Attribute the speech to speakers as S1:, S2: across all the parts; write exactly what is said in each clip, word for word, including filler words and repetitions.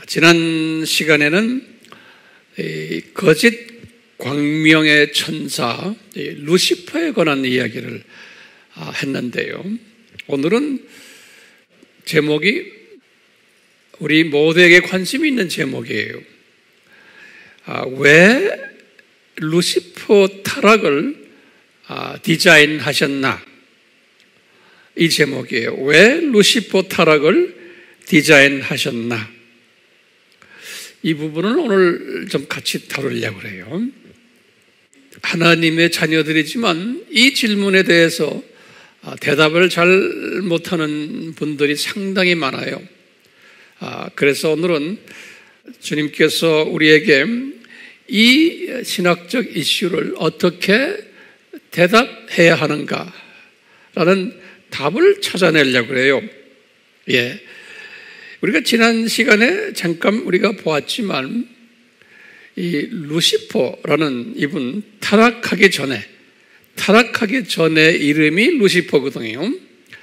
S1: 지난 시간에는 거짓 광명의 천사 루시퍼에 관한 이야기를 했는데요. 오늘은 제목이 우리 모두에게 관심이 있는 제목이에요. 왜 루시퍼 타락을 디자인하셨나? 이 제목이에요. 왜 루시퍼 타락을 디자인하셨나? 이 부분을 오늘 좀 같이 다루려고 해요. 하나님의 자녀들이지만 이 질문에 대해서 대답을 잘 못하는 분들이 상당히 많아요. 그래서 오늘은 주님께서 우리에게 이 신학적 이슈를 어떻게 대답해야 하는가라는 답을 찾아내려고 해요. 예. 우리가 지난 시간에 잠깐 우리가 보았지만 이 루시퍼라는 이분 타락하기 전에 타락하기 전에 이름이 루시퍼거든요.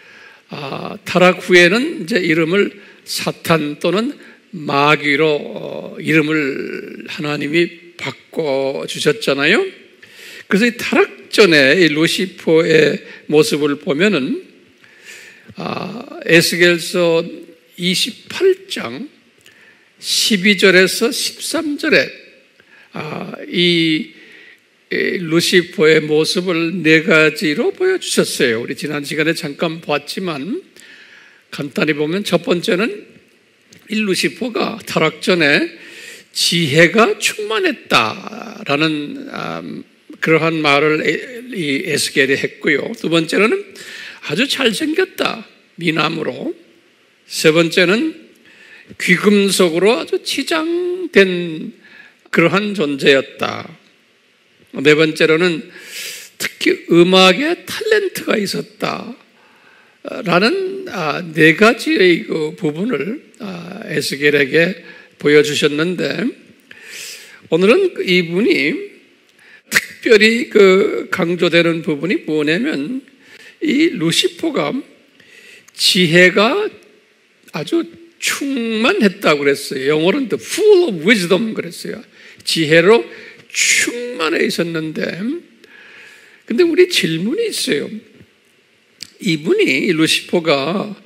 S1: 아, 타락 후에는 이제 이름을 사탄 또는 마귀로 어, 이름을 하나님이 바꿔 주셨잖아요. 그래서 이 타락 전에 이 루시퍼의 모습을 보면은 아, 에스겔서 이십팔 장 십이 절에서 십삼 절에 아, 이 루시퍼의 모습을 네 가지로 보여주셨어요. 우리 지난 시간에 잠깐 봤지만 간단히 보면 첫 번째는 이 루시퍼가 타락 전에 지혜가 충만했다라는 아, 그러한 말을 이 에스겔이 했고요. 두 번째는 아주 잘생겼다, 미남으로. 세 번째는 귀금속으로 아주 치장된 그러한 존재였다. 네 번째로는 특히 음악에 탤런트가 있었다. 라는 네 가지의 그 부분을 에스겔에게 보여주셨는데, 오늘은 이분이 특별히 그 강조되는 부분이 뭐냐면, 이 루시퍼가 지혜가 아주 충만했다고 그랬어요. 영어로는 the full of wisdom 그랬어요. 지혜로 충만해 있었는데, 근데 우리 질문이 있어요. 이분이, 루시퍼가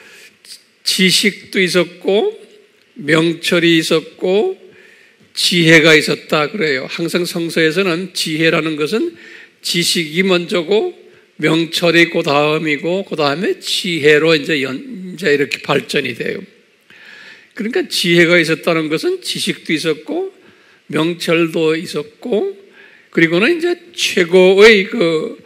S1: 지식도 있었고 명철이 있었고 지혜가 있었다 그래요. 항상 성서에서는 지혜라는 것은 지식이 먼저고 명철이 그 다음이고 그 다음에 지혜로 이제 연, 이제 이렇게 발전이 돼요. 그러니까 지혜가 있었다는 것은 지식도 있었고 명철도 있었고, 그리고는 이제 최고의 그,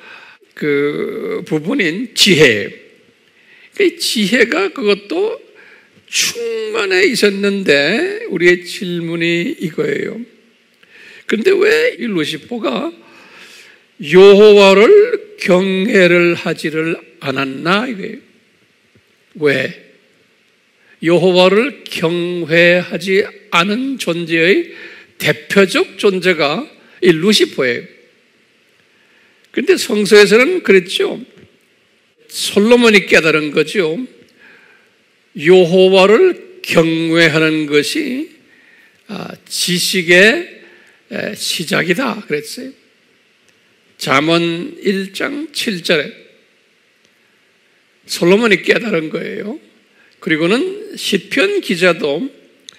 S1: 그 부분인 지혜. 그 지혜가 그것도 충만해 있었는데, 우리의 질문이 이거예요. 그런데 왜 이 루시퍼가 여호와를 경외를 하지를 않았나 이거예요. 왜? 여호와를 경외하지 않은 존재의 대표적 존재가 이 루시퍼예요. 그런데 성서에서는 그랬죠. 솔로몬이 깨달은 거죠. 여호와를 경외하는 것이 지식의 시작이다 그랬어요. 잠언 일 장 칠 절에 솔로몬이 깨달은 거예요. 그리고는 시편 기자도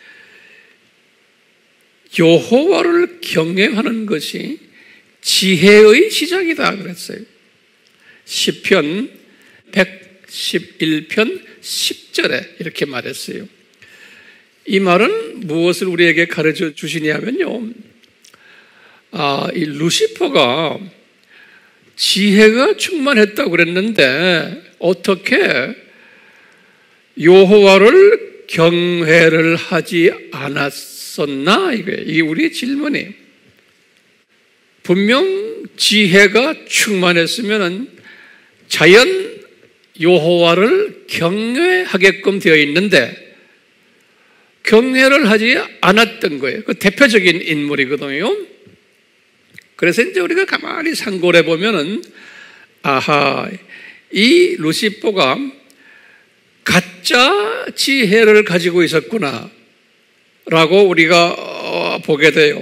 S1: 여호와를 경외하는 것이 지혜의 시작이다 그랬어요. 시편 백십일 편 십 절에 이렇게 말했어요. 이 말은 무엇을 우리에게 가르쳐 주시냐면요, 아, 이 루시퍼가 지혜가 충만했다고 그랬는데 어떻게 여호와를 경외를 하지 않았었나? 이게 우리의 질문이에요. 분명 지혜가 충만했으면 자연 여호와를 경외하게끔 되어 있는데 경외를 하지 않았던 거예요. 그 대표적인 인물이거든요. 그래서 이제 우리가 가만히 상고해 보면은 아하, 이 루시퍼가 가짜 지혜를 가지고 있었구나. 라고 우리가 보게 돼요.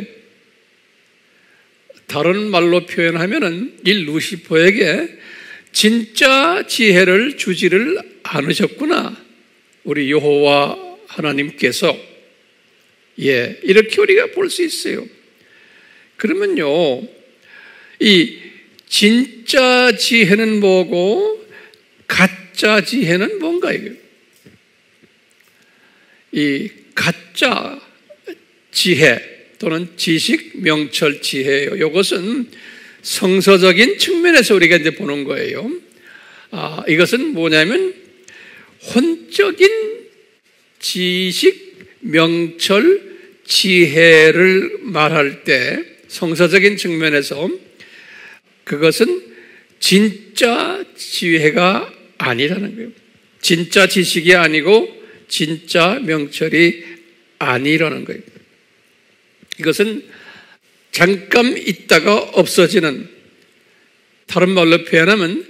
S1: 다른 말로 표현하면은 이 루시퍼에게 진짜 지혜를 주지를 않으셨구나. 우리 여호와 하나님께서. 예, 이렇게 우리가 볼 수 있어요. 그러면요, 이 진짜 지혜는 뭐고 가짜 지혜는 뭔가 이거예요. 이 가짜 지혜 또는 지식, 명철, 지혜예요. 이것은 성서적인 측면에서 우리가 이제 보는 거예요. 아, 이것은 뭐냐면 혼적인 지식, 명철, 지혜를 말할 때 성서적인 측면에서 그것은 진짜 지혜가 아니라는 거예요. 진짜 지식이 아니고 진짜 명철이 아니라는 거예요. 이것은 잠깐 있다가 없어지는, 다른 말로 표현하면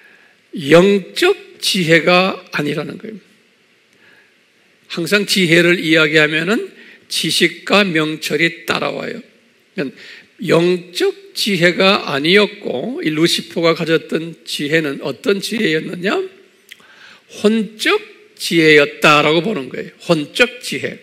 S1: 영적 지혜가 아니라는 거예요. 항상 지혜를 이야기하면은 지식과 명철이 따라와요. 영적 지혜가 아니었고, 이 루시퍼가 가졌던 지혜는 어떤 지혜였느냐? 혼적 지혜였다라고 보는 거예요. 혼적 지혜.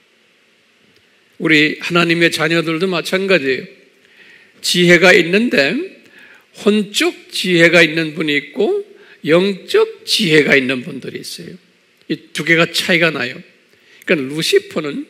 S1: 우리 하나님의 자녀들도 마찬가지예요. 지혜가 있는데 혼적 지혜가 있는 분이 있고 영적 지혜가 있는 분들이 있어요. 이 두 개가 차이가 나요. 그러니까 루시퍼는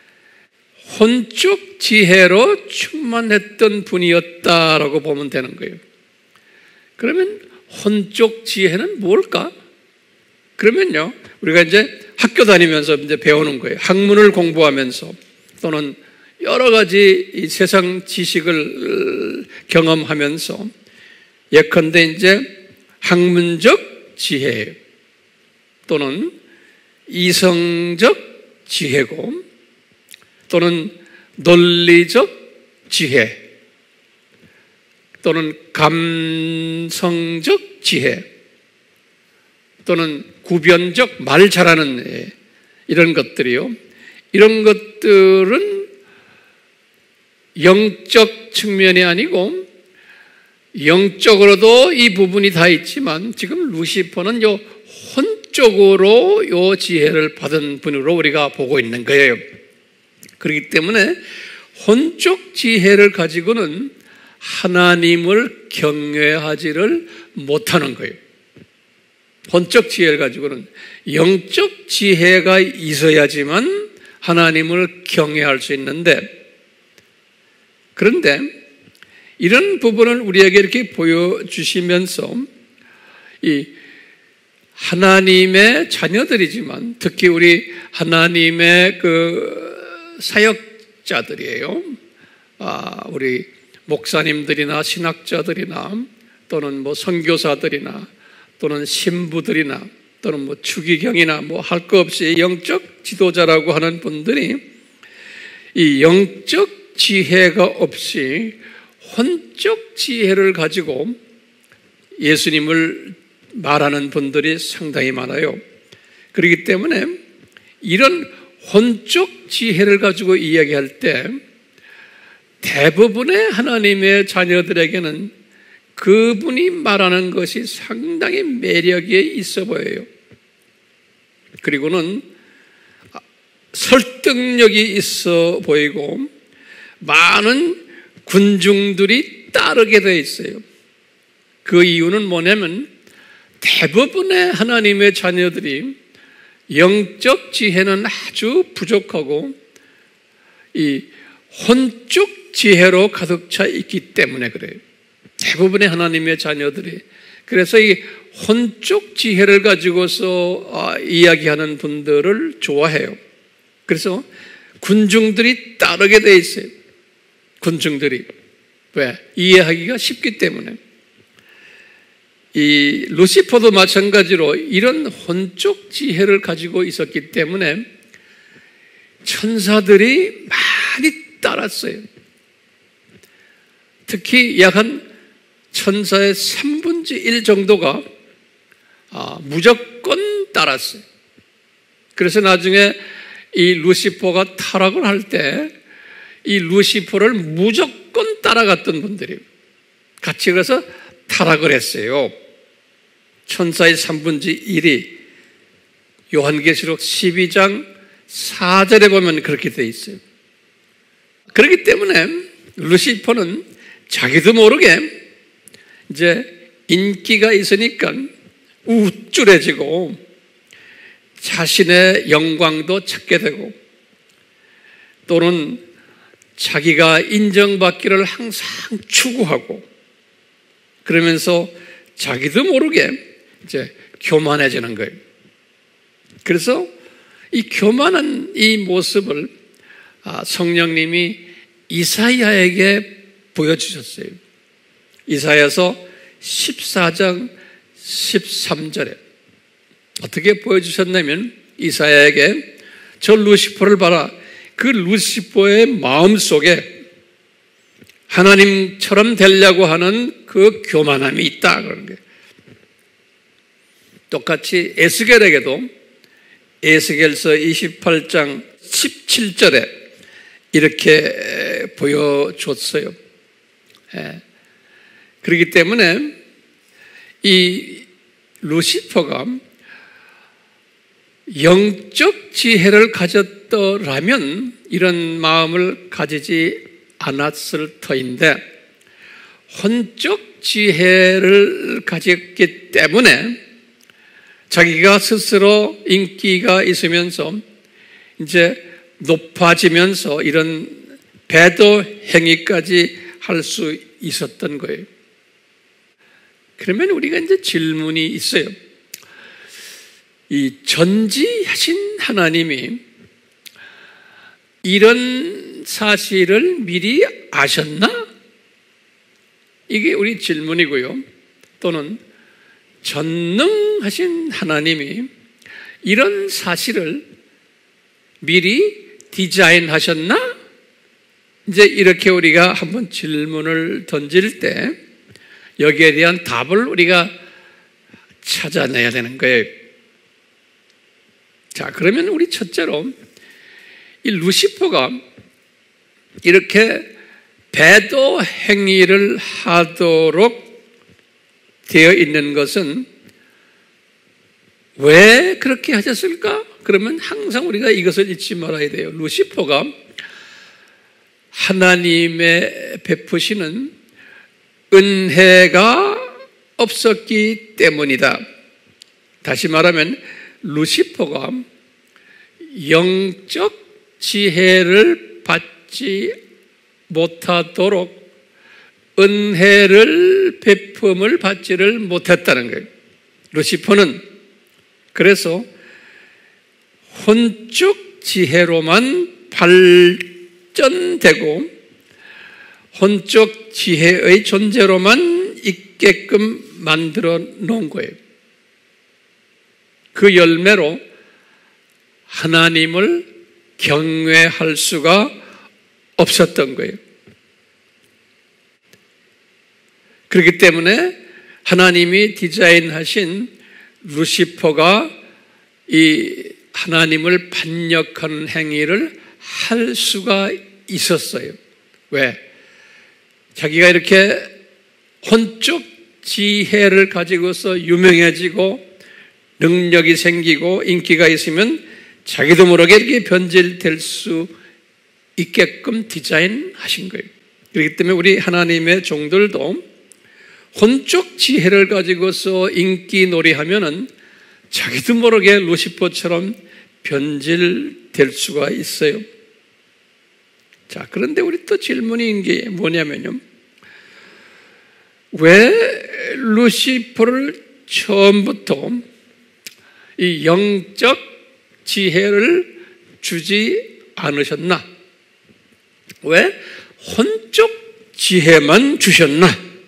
S1: 혼적 지혜로 충만했던 분이었다라고 보면 되는 거예요. 그러면 혼적 지혜는 뭘까? 그러면요, 우리가 이제 학교 다니면서 이제 배우는 거예요. 학문을 공부하면서 또는 여러 가지 이 세상 지식을 경험하면서 예컨대 이제 학문적 지혜 또는 이성적 지혜고 또는 논리적 지혜 또는 감성적 지혜 또는 구변적 말 잘하는 이런 것들이요. 이런 것들은 영적 측면이 아니고 영적으로도 이 부분이 다 있지만 지금 루시퍼는 요 혼적으로 요 지혜를 받은 분으로 우리가 보고 있는 거예요. 그렇기 때문에 혼적 지혜를 가지고는 하나님을 경외하지를 못하는 거예요. 혼적 지혜를 가지고는 영적 지혜가 있어야지만 하나님을 경외할 수 있는데, 그런데 이런 부분을 우리에게 이렇게 보여주시면서 이 하나님의 자녀들이지만 특히 우리 하나님의 그 사역자들이에요. 아, 우리 목사님들이나 신학자들이나 또는 뭐 선교사들이나 또는 신부들이나 또는 뭐 추기경이나 뭐 할 거 없이 영적 지도자라고 하는 분들이 이 영적 지혜가 없이 혼적 지혜를 가지고 예수님을 말하는 분들이 상당히 많아요. 그렇기 때문에 이런 혼적 지혜를 가지고 이야기할 때 대부분의 하나님의 자녀들에게는 그분이 말하는 것이 상당히 매력이 있어 보여요. 그리고는 설득력이 있어 보이고 많은 군중들이 따르게 되어 있어요. 그 이유는 뭐냐면 대부분의 하나님의 자녀들이 영적 지혜는 아주 부족하고 이 혼적 지혜로 가득 차 있기 때문에 그래요. 대부분의 하나님의 자녀들이. 그래서 이 혼적 지혜를 가지고서 이야기하는 분들을 좋아해요. 그래서 군중들이 따르게 돼 있어요. 군중들이. 왜? 이해하기가 쉽기 때문에. 이 루시퍼도 마찬가지로 이런 혼적 지혜를 가지고 있었기 때문에 천사들이 많이 따랐어요. 특히 약 한 천사의 삼분의 일 정도가 아, 무조건 따랐어요. 그래서 나중에 이 루시퍼가 타락을 할 때 이 루시퍼를 무조건 따라갔던 분들이에요. 같이 그래서 타락을 했어요. 천사의 삼분의 일이 요한계시록 십이 장 사 절에 보면 그렇게 되어 있어요. 그렇기 때문에 루시퍼는 자기도 모르게 이제 인기가 있으니까 우쭐해지고 자신의 영광도 찾게 되고 또는 자기가 인정받기를 항상 추구하고 그러면서 자기도 모르게 이제 교만해지는 거예요. 그래서 이 교만한 이 모습을 성령님이 이사야에게 보여주셨어요. 이사야서 십사 장 십삼 절에 어떻게 보여주셨냐면 이사야에게 저 루시퍼를 봐라. 그 루시퍼의 마음속에 하나님처럼 되려고 하는 그 교만함이 있다. 그런 거예요. 똑같이 에스겔에게도 에스겔서 이십팔 장 십칠 절에 이렇게 보여줬어요. 예. 그렇기 때문에 이 루시퍼가 영적 지혜를 가졌더라면 이런 마음을 가지지 않았을 터인데 혼적 지혜를 가졌기 때문에 자기가 스스로 인기가 있으면서 이제 높아지면서 이런 배도 행위까지 할 수 있었던 거예요. 그러면 우리가 이제 질문이 있어요. 이 전지하신 하나님이 이런 사실을 미리 아셨나? 이게 우리 질문이고요. 또는 전능하신 하나님이 이런 사실을 미리 디자인하셨나? 이제 이렇게 우리가 한번 질문을 던질 때 여기에 대한 답을 우리가 찾아내야 되는 거예요. 자, 그러면 우리 첫째로 이 루시퍼가 이렇게 배도 행위를 하도록 되어 있는 것은 왜 그렇게 하셨을까? 그러면 항상 우리가 이것을 잊지 말아야 돼요. 루시퍼가 하나님의 베푸시는 은혜가 없었기 때문이다. 다시 말하면 루시퍼가 영적 지혜를 받지 못하도록 은혜를 베품을 받지를 못했다는 거예요. 루시퍼는 그래서 혼적 지혜로만 발전되고 혼적 지혜의 존재로만 있게끔 만들어 놓은 거예요. 그 열매로 하나님을 경외할 수가 없었던 거예요. 그렇기 때문에 하나님이 디자인하신 루시퍼가 이 하나님을 반역하는 행위를 할 수가 있었어요. 왜? 자기가 이렇게 혼적 지혜를 가지고서 유명해지고 능력이 생기고 인기가 있으면 자기도 모르게 이렇게 변질될 수 있게끔 디자인하신 거예요. 그렇기 때문에 우리 하나님의 종들도 혼적 지혜를 가지고서 인기놀이하면은 자기도 모르게 루시퍼처럼 변질될 수가 있어요. 자, 그런데 우리 또 질문인 게 뭐냐면요. 왜 루시퍼를 처음부터 이 영적 지혜를 주지 않으셨나? 왜 혼적 지혜만 주셨나?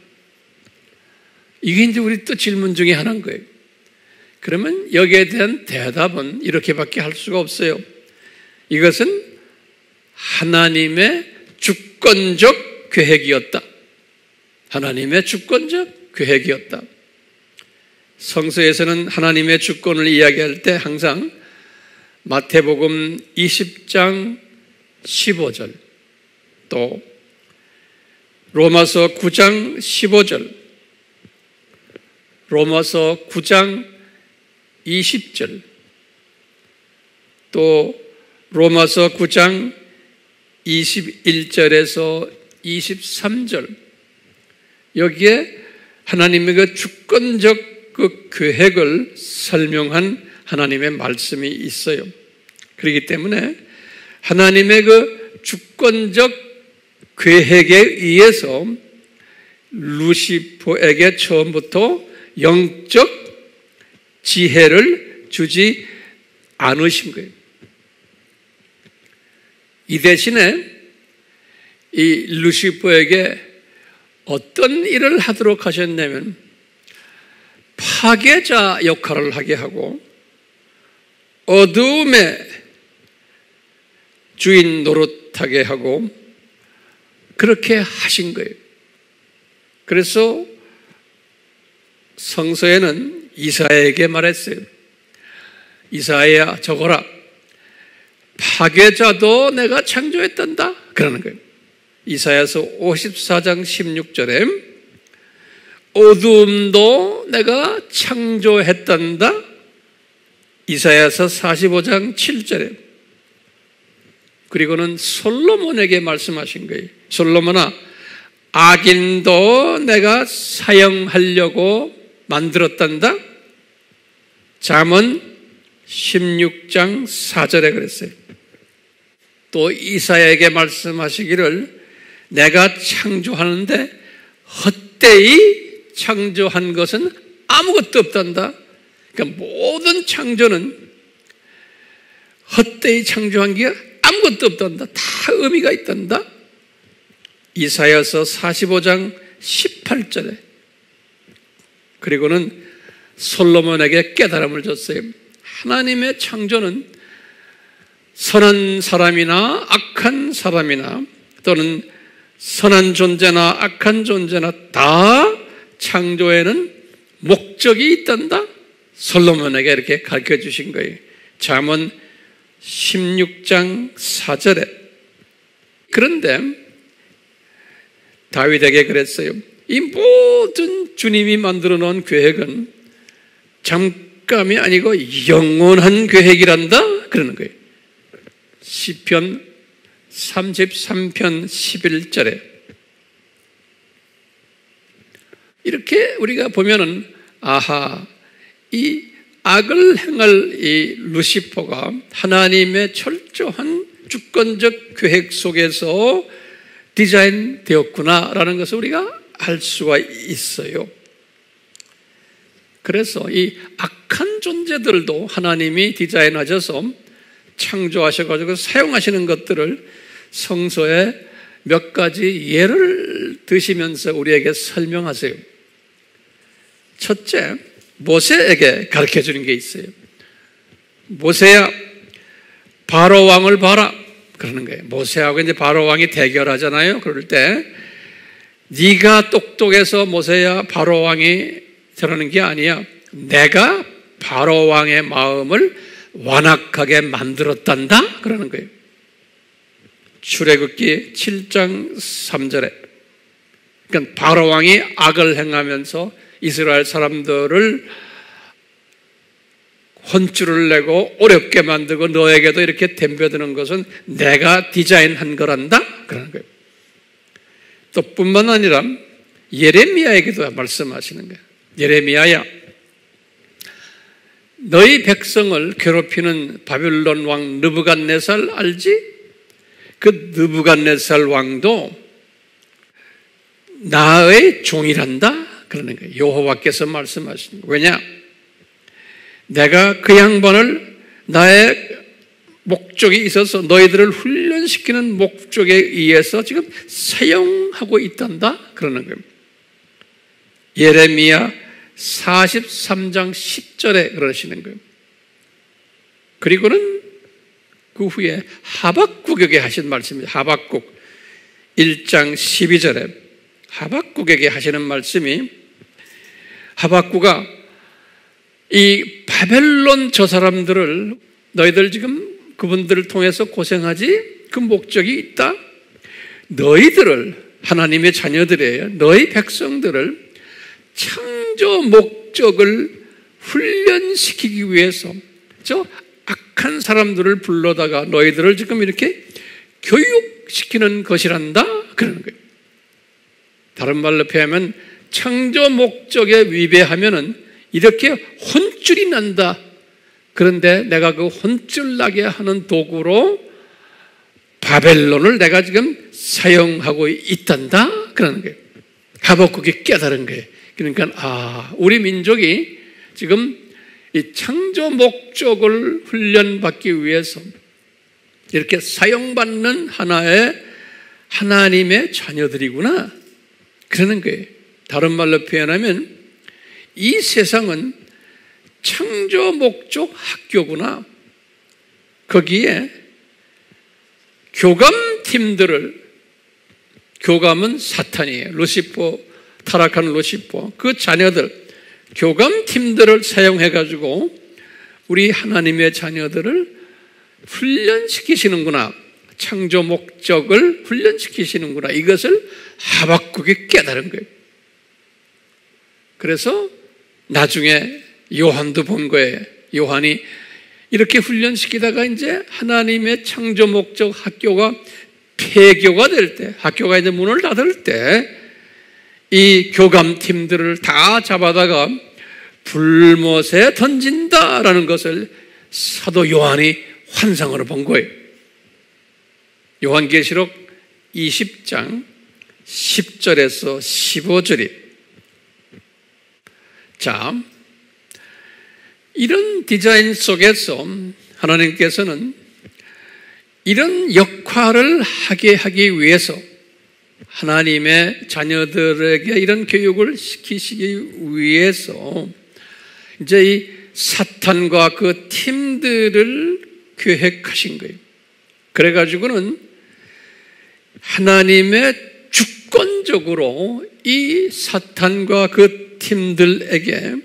S1: 이게 이제 우리 또 질문 중에 하나인 거예요. 그러면 여기에 대한 대답은 이렇게밖에 할 수가 없어요. 이것은 하나님의 주권적 계획이었다. 하나님의 주권적 계획이었다. 성서에서는 하나님의 주권을 이야기할 때 항상 마태복음 이십 장 십오 절, 또 로마서 구 장 십오 절, 로마서 구 장 이십 절, 또 로마서 구 장 이십일 절에서 이십삼 절, 여기에 하나님의 그 주권적 그 계획을 설명한 하나님의 말씀이 있어요. 그렇기 때문에 하나님의 그 주권적 계획에 의해서 루시퍼에게 처음부터 영적 지혜를 주지 않으신 거예요. 이 대신에 이 루시퍼에게 어떤 일을 하도록 하셨냐면 파괴자 역할을 하게 하고 어두움의 주인 노릇하게 하고 그렇게 하신 거예요. 그래서 성서에는 이사야에게 말했어요. 이사야야 적어라. 파괴자도 내가 창조했단다. 그러는 거예요. 이사야서 오십사 장 십육 절에 어두움도 내가 창조했단다. 이사야서 사십오 장 칠 절에 그리고는 솔로몬에게 말씀하신 거예요. 솔로몬아, 악인도 내가 사용하려고 만들었단다. 잠언 십육 장 사 절에 그랬어요. 또 이사야에게 말씀하시기를 내가 창조하는데 헛되이 창조한 것은 아무것도 없단다. 그러니까 모든 창조는 헛되이 창조한 게 아무것도 없단다. 다 의미가 있단다. 이사야서 사십오 장 십팔 절에 그리고는 솔로몬에게 깨달음을 줬어요. 하나님의 창조는 선한 사람이나 악한 사람이나 또는 선한 존재나 악한 존재나 다 창조에는 목적이 있단다. 솔로몬에게 이렇게 가르쳐 주신 거예요. 잠언 십육 장 사 절에. 그런데 다윗에게 그랬어요. 이 모든 주님이 만들어 놓은 계획은 잠깐이 아니고 영원한 계획이란다. 그러는 거예요. 시편 삼십삼 편 십일 절에 이렇게 우리가 보면은 아하, 이 악을 행할 이 루시퍼가 하나님의 철저한 주권적 계획 속에서 디자인되었구나라는 것을 우리가 알 수가 있어요. 그래서 이 악한 존재들도 하나님이 디자인하셔서 창조하셔가지고 사용하시는 것들을 성서에 몇 가지 예를 드시면서 우리에게 설명하세요. 첫째, 모세에게 가르쳐 주는 게 있어요. 모세야, 바로 왕을 봐라. 그러는 거예요. 모세하고 이제 바로 왕이 대결하잖아요. 그럴 때 네가 똑똑해서 모세야 바로 왕이 저러는 게 아니야. 내가 바로 왕의 마음을 완악하게 만들었단다. 그러는 거예요. 출애굽기 칠 장 삼 절에 그러니까 바로 왕이 악을 행하면서 이스라엘 사람들을 혼쭐을 내고 어렵게 만들고 너에게도 이렇게 덤벼드는 것은 내가 디자인한 거란다. 그러는 거예요. 또 뿐만 아니라 예레미야에게도 말씀하시는 거예요. 예레미야야, 너희 백성을 괴롭히는 바빌론 왕 느부갓네살 알지? 그 느부갓네살 왕도 나의 종이란다. 그러는 거예요. 여호와께서 말씀하시는 거예요. 왜냐? 내가 그 양반을 나의 목적이 있어서 너희들을 훈련시키는 목적에 의해서 지금 사용하고 있단다. 그러는 거예요. 예레미야 사십삼 장 십 절에 그러시는 거예요. 그리고는 그 후에 하박국에게 하신 말씀입니다. 하박국 일 장 십이 절에 하박국에게 하시는 말씀이 하박국아 이 바벨론 저 사람들을 너희들 지금 그분들을 통해서 고생하지? 그 목적이 있다. 너희들을, 하나님의 자녀들이에요. 너희 백성들을 창조 목적을 훈련시키기 위해서 저 악한 사람들을 불러다가 너희들을 지금 이렇게 교육시키는 것이란다. 그러는 거예요. 다른 말로 표현하면 창조 목적에 위배하면은 이렇게 혼쭐이 난다. 그런데 내가 그 혼쭐 나게 하는 도구로 바벨론을 내가 지금 사용하고 있단다. 그러는 거예요. 하박국이 깨달은 거예요. 그러니까 아, 우리 민족이 지금 이 창조 목적을 훈련받기 위해서 이렇게 사용받는 하나의 하나님의 자녀들이구나. 그러는 거예요. 다른 말로 표현하면 이 세상은 창조 목적 학교구나. 거기에 교감팀들을, 교감은 사탄이에요. 루시퍼, 타락한 루시퍼, 그 자녀들, 교감팀들을 사용해가지고 우리 하나님의 자녀들을 훈련시키시는구나. 창조 목적을 훈련시키시는구나. 이것을 하박국이 깨달은 거예요. 그래서 나중에 요한도 본 거예요. 요한이 이렇게 훈련시키다가 이제 하나님의 창조 목적 학교가 폐교가 될 때, 학교가 이제 문을 닫을 때 이 교감팀들을 다 잡아다가 불못에 던진다라는 것을 사도 요한이 환상으로 본 거예요. 요한계시록 이십 장 십 절에서 십오 절이. 자, 이런 디자인 속에서 하나님께서는 이런 역할을 하게 하기 위해서 하나님의 자녀들에게 이런 교육을 시키시기 위해서 이제 이 사탄과 그 팀들을 계획하신 거예요. 그래가지고는 하나님의 주권적으로 이 사탄과 그 팀들에게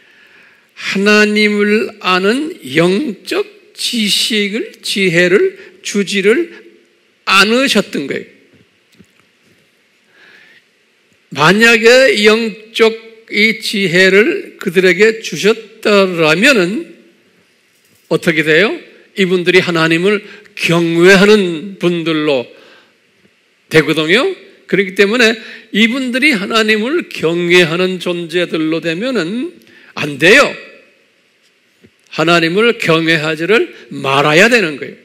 S1: 하나님을 아는 영적 지식을, 지혜를 주지를 않으셨던 거예요. 만약에 영적 이 지혜를 그들에게 주셨더라면은 어떻게 돼요? 이분들이 하나님을 경외하는 분들로 되거든요. 그렇기 때문에 이분들이 하나님을 경외하는 존재들로 되면은 안 돼요. 하나님을 경외하지를 말아야 되는 거예요.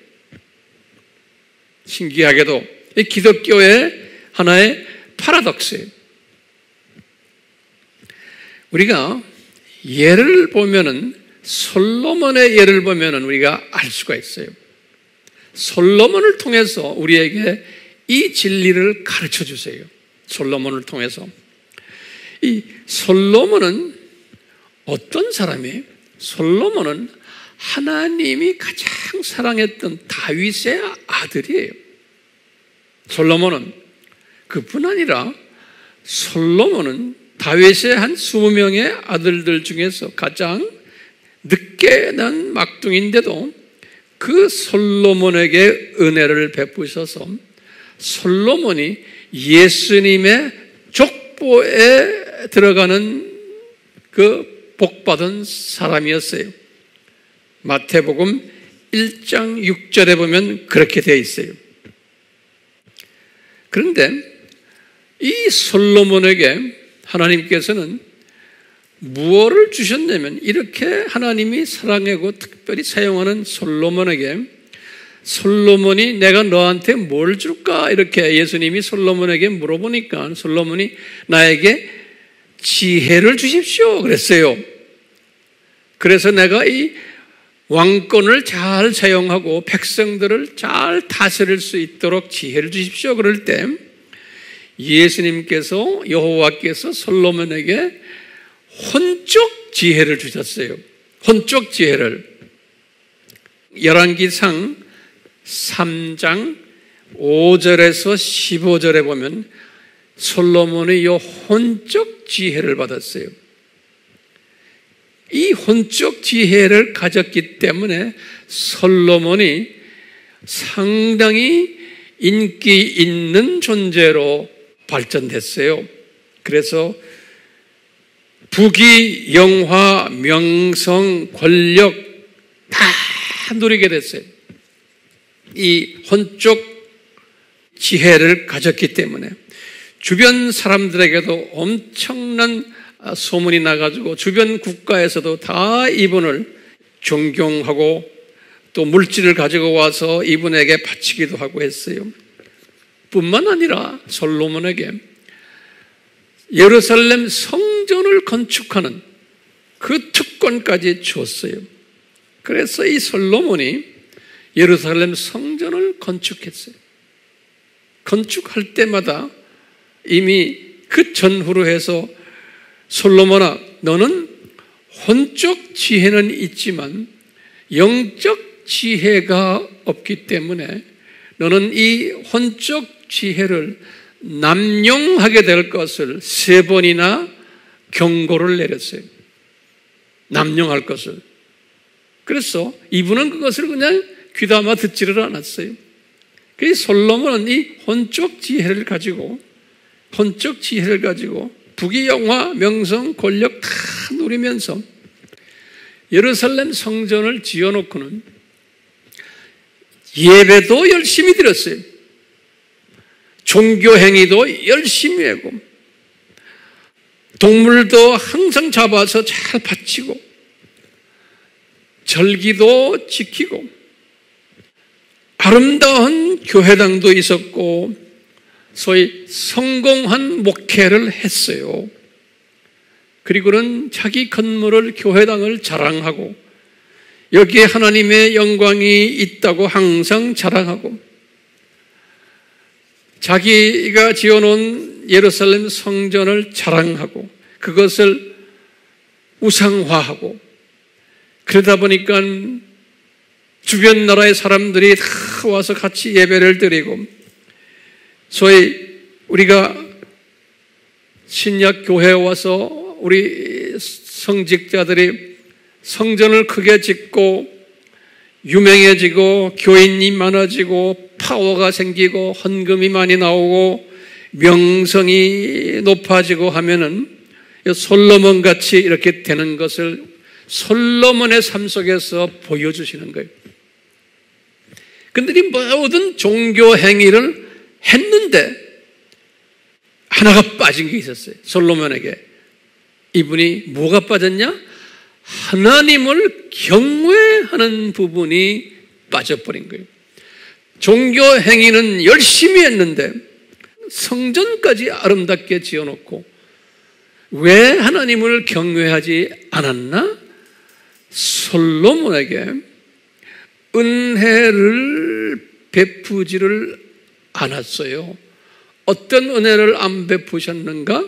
S1: 신기하게도 이 기독교의 하나의 파라독스예요. 우리가 예를 보면은 솔로몬의 예를 보면은 우리가 알 수가 있어요. 솔로몬을 통해서 우리에게 이 진리를 가르쳐 주세요. 솔로몬을 통해서. 이 솔로몬은 어떤 사람이에요? 솔로몬은 하나님이 가장 사랑했던 다윗의 아들이에요. 솔로몬은 그뿐 아니라 솔로몬은 다윗의 한 이십 명의 아들들 중에서 가장 늦게 난 막둥인데도 그 솔로몬에게 은혜를 베푸셔서 솔로몬이 예수님의 족보에 들어가는 그 복받은 사람이었어요. 마태복음 일 장 육 절에 보면 그렇게 되어 있어요. 그런데 이 솔로몬에게 하나님께서는 무엇을 주셨냐면 이렇게 하나님이 사랑하고 특별히 사용하는 솔로몬에게 솔로몬이 내가 너한테 뭘 줄까? 이렇게 예수님이 솔로몬에게 물어보니까 솔로몬이 나에게 지혜를 주십시오 그랬어요. 그래서 내가 이 왕권을 잘 사용하고 백성들을 잘 다스릴 수 있도록 지혜를 주십시오 그럴 때 예수님께서 여호와께서 솔로몬에게 혼적 지혜를 주셨어요. 혼적 지혜를. 열왕기상 삼 장 오 절에서 십오 절에 보면 솔로몬이 이 혼적 지혜를 받았어요. 이 혼적 지혜를 가졌기 때문에 솔로몬이 상당히 인기 있는 존재로 발전됐어요. 그래서 부귀, 영화, 명성, 권력 다 누리게 됐어요. 이 혼적 지혜를 가졌기 때문에 주변 사람들에게도 엄청난 소문이 나가지고 주변 국가에서도 다 이분을 존경하고 또 물질을 가지고 와서 이분에게 바치기도 하고 했어요. 뿐만 아니라 솔로몬에게 예루살렘 성전을 건축하는 그 특권까지 줬어요. 그래서 이 솔로몬이 예루살렘 성전을 건축했어요. 건축할 때마다 이미 그 전후로 해서 솔로몬아, 너는 혼적 지혜는 있지만 영적 지혜가 없기 때문에 너는 이 혼적 지혜를 남용하게 될 것을 세 번이나 경고를 내렸어요. 남용할 것을. 그래서 이분은 그것을 그냥 귀담아 듣지를 않았어요. 그래서 솔로몬은 이 혼적 지혜를 가지고 혼적 지혜를 가지고 부귀, 영화, 명성, 권력 다 누리면서 예루살렘 성전을 지어놓고는 예배도 열심히 드렸어요. 종교행위도 열심히 하고 동물도 항상 잡아서 잘 바치고 절기도 지키고 아름다운 교회당도 있었고 소위 성공한 목회를 했어요. 그리고는 자기 건물을 교회당을 자랑하고 여기에 하나님의 영광이 있다고 항상 자랑하고 자기가 지어놓은 예루살렘 성전을 자랑하고 그것을 우상화하고 그러다 보니까 주변 나라의 사람들이 다 와서 같이 예배를 드리고 소위 우리가 신약 교회에 와서 우리 성직자들이 성전을 크게 짓고 유명해지고 교인이 많아지고 파워가 생기고 헌금이 많이 나오고 명성이 높아지고 하면은 솔로몬 같이 이렇게 되는 것을 솔로몬의 삶 속에서 보여주시는 거예요. 그들이 모든 종교 행위를 했는데 하나가 빠진 게 있었어요. 솔로몬에게. 이분이 뭐가 빠졌냐? 하나님을 경외하는 부분이 빠져버린 거예요. 종교 행위는 열심히 했는데 성전까지 아름답게 지어놓고 왜 하나님을 경외하지 않았나? 솔로몬에게 은혜를 베푸지를 않았어요. 어떤 은혜를 안 베푸셨는가?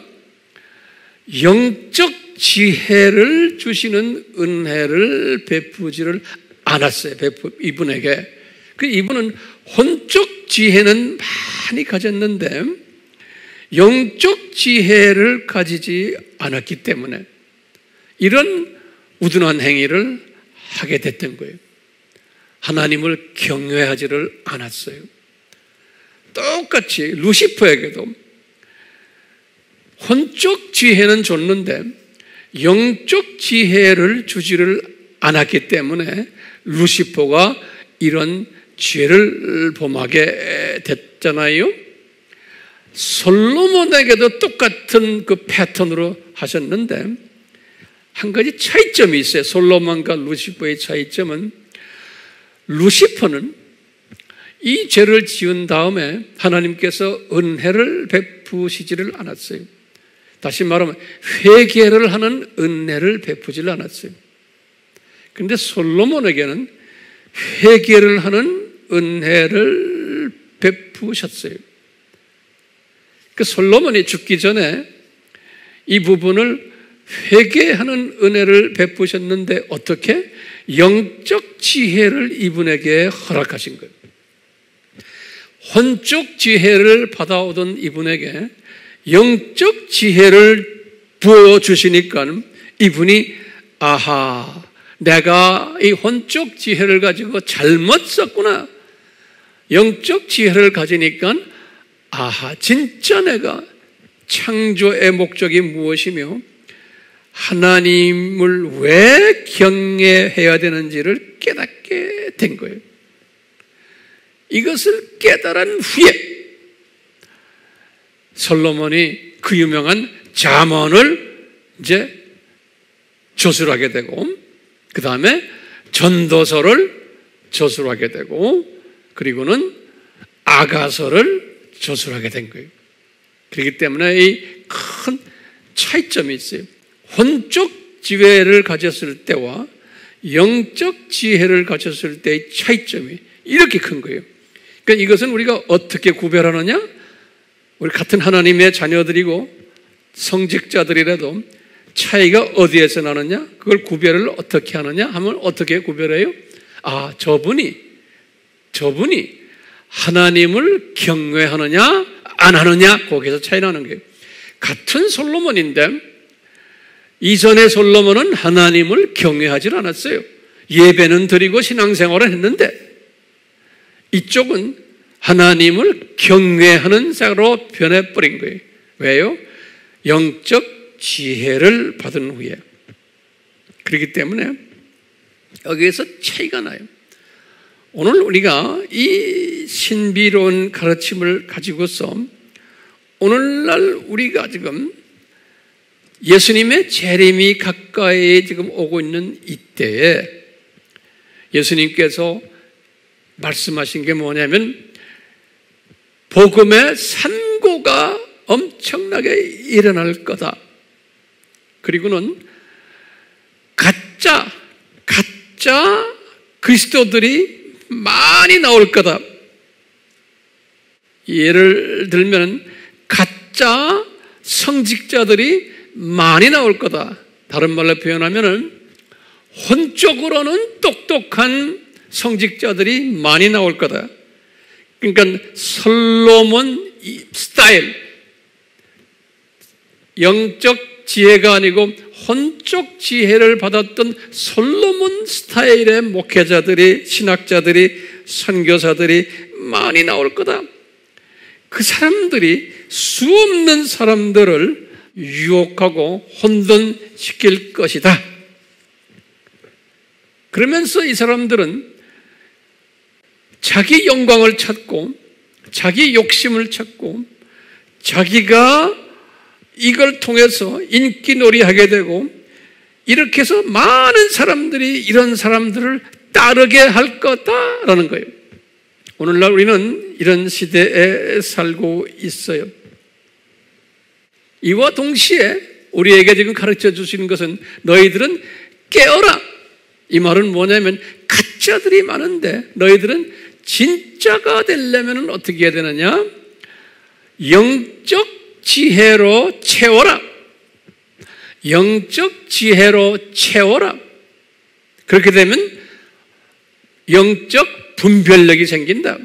S1: 영적 지혜를 주시는 은혜를 베푸지를 않았어요. 베푸, 이분에게. 그 이분은 혼적 지혜는 많이 가졌는데 영적 지혜를 가지지 않았기 때문에 이런 우둔한 행위를 하게 됐던 거예요. 하나님을 경외하지를 않았어요. 똑같이 루시퍼에게도 혼적 지혜는 줬는데 영적 지혜를 주지를 않았기 때문에 루시퍼가 이런 죄를 범하게 됐잖아요. 솔로몬에게도 똑같은 그 패턴으로 하셨는데 한 가지 차이점이 있어요. 솔로몬과 루시퍼의 차이점은 루시퍼는 이 죄를 지은 다음에 하나님께서 은혜를 베푸시지를 않았어요. 다시 말하면 회개를 하는 은혜를 베푸지를 않았어요. 그런데 솔로몬에게는 회개를 하는 은혜를 베푸셨어요. 그 솔로몬이 죽기 전에 이 부분을 회개하는 은혜를 베푸셨는데 어떻게? 영적 지혜를 이분에게 허락하신 거예요. 혼적 지혜를 받아오던 이분에게 영적 지혜를 부어주시니까 이분이 아하, 내가 이 혼적 지혜를 가지고 잘못 썼구나. 영적 지혜를 가지니까 아하, 진짜 내가 창조의 목적이 무엇이며 하나님을 왜 경외해야 되는지를 깨닫게 된 거예요. 이것을 깨달은 후에 솔로몬이 그 유명한 잠언을 이제 저술하게 되고, 그 다음에 전도서를 저술하게 되고, 그리고는 아가서를 저술하게 된 거예요. 그렇기 때문에 이 큰 차이점이 있어요. 혼적 지혜를 가졌을 때와 영적 지혜를 가졌을 때의 차이점이 이렇게 큰 거예요. 그러니까 이것은 우리가 어떻게 구별하느냐? 우리 같은 하나님의 자녀들이고 성직자들이라도 차이가 어디에서 나느냐? 그걸 구별을 어떻게 하느냐? 하면 어떻게 구별해요? 아, 저분이 저분이 하나님을 경외하느냐 안 하느냐, 거기서 차이 나는 거예요. 같은 솔로몬인데 이전의 솔로몬은 하나님을 경외하지 않았어요. 예배는 드리고 신앙생활을 했는데 이쪽은 하나님을 경외하는 자로 변해버린 거예요. 왜요? 영적 지혜를 받은 후에. 그렇기 때문에 여기에서 차이가 나요. 오늘 우리가 이 신비로운 가르침을 가지고서 오늘날 우리가 지금 예수님의 재림이 가까이 지금 오고 있는 이때에 예수님께서 말씀하신 게 뭐냐면 복음의 산고가 엄청나게 일어날 거다. 그리고는 가짜, 가짜 그리스도들이 많이 나올 거다. 예를 들면 가짜 성직자들이 많이 나올 거다. 다른 말로 표현하면 혼적으로는 똑똑한 성직자들이 많이 나올 거다. 그러니까 솔로몬 스타일, 영적 지혜가 아니고 혼적 지혜를 받았던 솔로몬 스타일의 목회자들이, 신학자들이, 선교사들이 많이 나올 거다. 그 사람들이 수없는 사람들을 유혹하고 혼돈시킬 것이다. 그러면서 이 사람들은 자기 영광을 찾고 자기 욕심을 찾고 자기가 이걸 통해서 인기놀이하게 되고 이렇게 해서 많은 사람들이 이런 사람들을 따르게 할 거다라는 거예요. 오늘날 우리는 이런 시대에 살고 있어요. 이와 동시에 우리에게 지금 가르쳐 주시는 것은 너희들은 깨어라. 이 말은 뭐냐면 가짜들이 많은데 너희들은 진짜가 되려면 어떻게 해야 되느냐? 영적 지혜로 채워라. 영적 지혜로 채워라. 그렇게 되면 영적 분별력이 생긴다.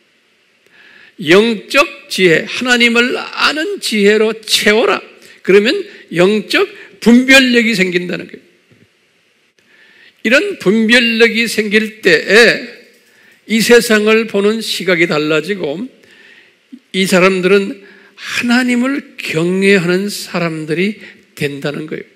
S1: 영적 지혜, 하나님을 아는 지혜로 채워라. 그러면 영적 분별력이 생긴다는 거예요. 이런 분별력이 생길 때에 이 세상을 보는 시각이 달라지고 이 사람들은 하나님을 경외하는 사람들이 된다는 거예요.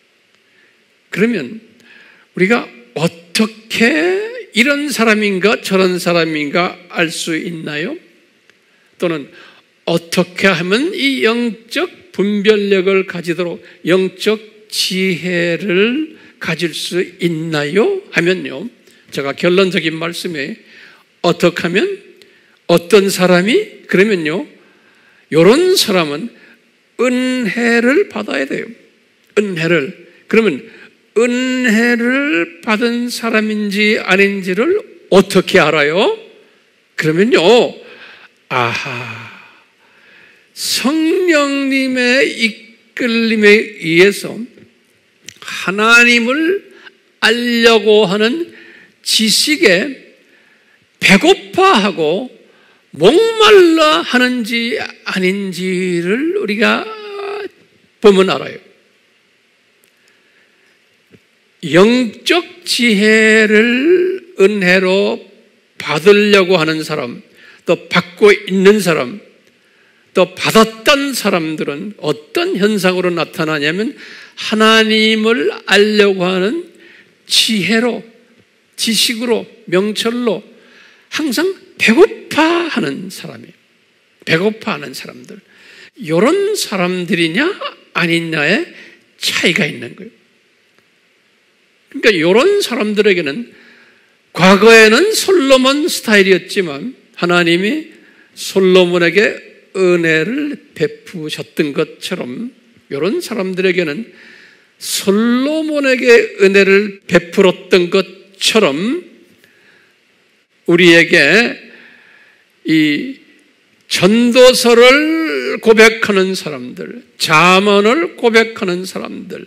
S1: 그러면 우리가 어떻게 이런 사람인가 저런 사람인가 알 수 있나요? 또는 어떻게 하면 이 영적 분별력을 가지도록 영적 지혜를 가질 수 있나요? 하면요, 제가 결론적인 말씀에 어떻게 하면 어떤 사람이 그러면요, 이런 사람은 은혜를 받아야 돼요. 은혜를. 그러면 은혜를 받은 사람인지 아닌지를 어떻게 알아요? 그러면요, 아하, 성령님의 이끌림에 의해서 하나님을 알려고 하는 지식에 배고파하고 목말라 하는지 아닌지를 우리가 보면 알아요. 영적 지혜를 은혜로 받으려고 하는 사람, 또 받고 있는 사람, 또 받았던 사람들은 어떤 현상으로 나타나냐면 하나님을 알려고 하는 지혜로, 지식으로, 명철로 항상 배고파하는 사람이에요. 배고파하는 사람들. 이런 사람들이냐 아니냐의 차이가 있는 거예요. 그러니까 이런 사람들에게는 과거에는 솔로몬 스타일이었지만 하나님이 솔로몬에게 은혜를 베푸셨던 것처럼 이런 사람들에게는 솔로몬에게 은혜를 베풀었던 것처럼 우리에게 이 전도서를 고백하는 사람들, 잠언을 고백하는 사람들,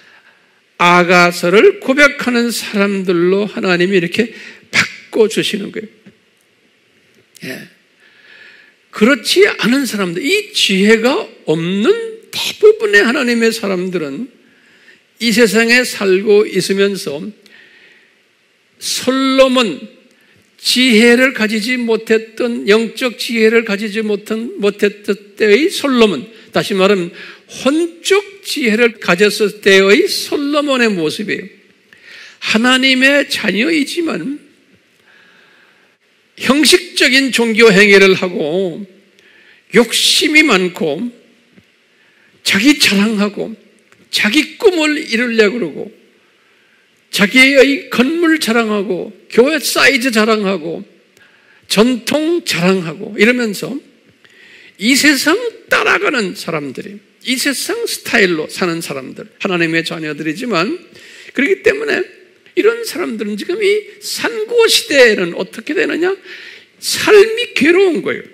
S1: 아가서를 고백하는 사람들로 하나님이 이렇게 바꿔주시는 거예요. 예. 그렇지 않은 사람들, 이 지혜가 없는 대부분의 하나님의 사람들은 이 세상에 살고 있으면서 솔로몬, 지혜를 가지지 못했던, 영적 지혜를 가지지 못한, 못했던 때의 솔로몬, 다시 말하면 혼적 지혜를 가졌을 때의 솔로몬의 모습이에요. 하나님의 자녀이지만 형식적인 종교 행위를 하고 욕심이 많고 자기 자랑하고 자기 꿈을 이루려고 그러고 자기의 건물 자랑하고 교회 사이즈 자랑하고 전통 자랑하고 이러면서 이 세상 따라가는 사람들이, 이 세상 스타일로 사는 사람들, 하나님의 자녀들이지만 그렇기 때문에 이런 사람들은 지금 이 산고시대에는 어떻게 되느냐? 삶이 괴로운 거예요.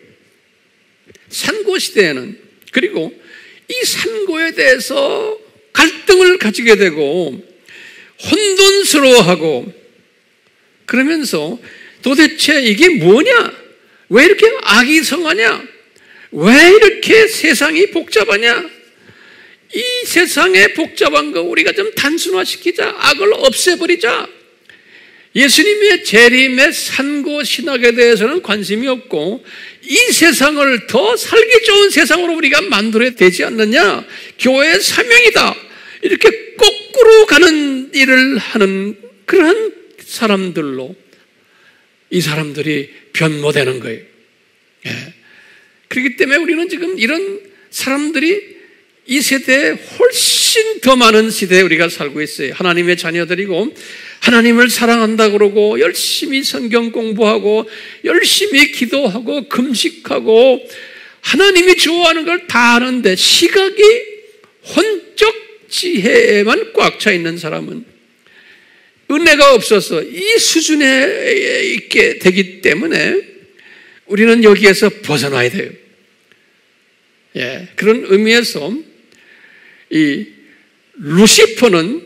S1: 산고시대에는. 그리고 이 산고에 대해서 갈등을 가지게 되고 혼돈스러워하고 그러면서 도대체 이게 뭐냐? 왜 이렇게 악이 성하냐? 왜 이렇게 세상이 복잡하냐? 이 세상의 복잡한 거 우리가 좀 단순화시키자. 악을 없애버리자. 예수님의 재림의 산고 신학에 대해서는 관심이 없고 이 세상을 더 살기 좋은 세상으로 우리가 만들어야 되지 않느냐? 교회의 사명이다. 이렇게 거꾸로 가는 일을 하는 그러한 사람들로 이 사람들이 변모되는 거예요. 예. 그렇기 때문에 우리는 지금 이런 사람들이 이 세대에 훨씬 더 많은 시대에 우리가 살고 있어요. 하나님의 자녀들이고 하나님을 사랑한다 그러고 열심히 성경 공부하고 열심히 기도하고 금식하고 하나님이 좋아하는 걸 다 하는데 시각이 혼적 지혜에만 꽉 차 있는 사람은 은혜가 없어서 이 수준에 있게 되기 때문에 우리는 여기에서 벗어나야 돼요. 예, 그런 의미에서 이 루시퍼는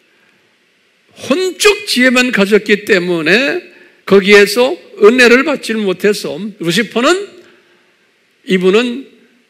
S1: 혼적 지혜만 가졌기 때문에 거기에서 은혜를 받지 못해서 루시퍼는 이분은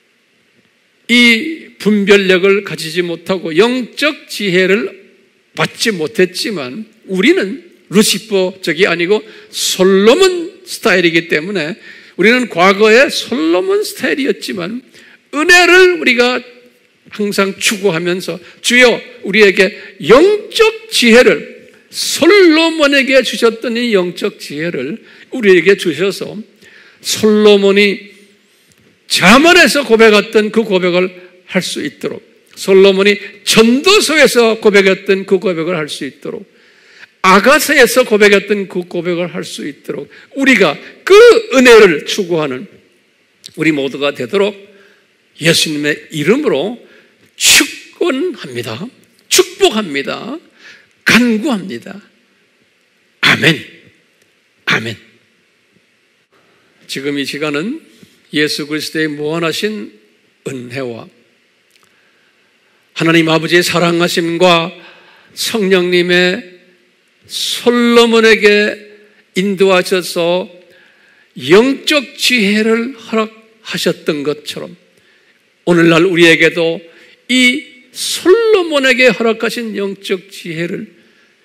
S1: 이 분별력을 가지지 못하고 영적 지혜를 받지 못했지만 우리는 루시퍼적이 아니고 솔로몬 스타일이기 때문에 우리는 과거에 솔로몬 스타일이었지만 은혜를 우리가 항상 추구하면서 주여 우리에게 영적 지혜를 솔로몬에게 주셨던 이 영적 지혜를 우리에게 주셔서 솔로몬이 잠언에서 고백했던 그 고백을 할 수 있도록 솔로몬이 전도서에서 고백했던 그 고백을 할 수 있도록 아가서에서 고백했던 그 고백을 할 수 있도록 우리가 그 은혜를 추구하는 우리 모두가 되도록 예수님의 이름으로 축원합니다. 축복합니다. 간구합니다. 아멘. 아멘. 지금 이 시간은 예수 그리스도의 무한하신 은혜와 하나님 아버지의 사랑하심과 성령님의 솔로몬에게 인도하셔서 영적 지혜를 허락하셨던 것처럼 오늘날 우리에게도 이 솔로몬에게 허락하신 영적 지혜를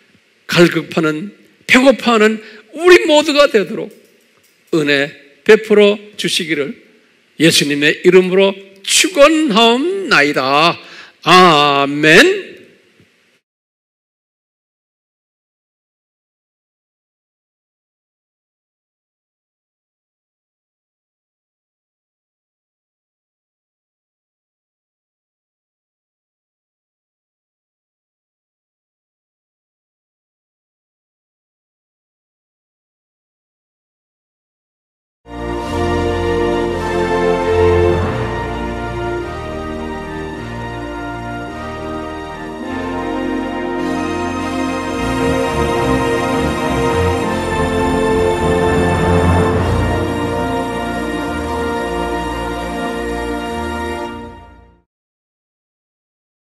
S1: 갈급하는, 배고파하는 우리 모두가 되도록 은혜 베풀어 주시기를 예수님의 이름으로 축원하옵나이다. 아멘.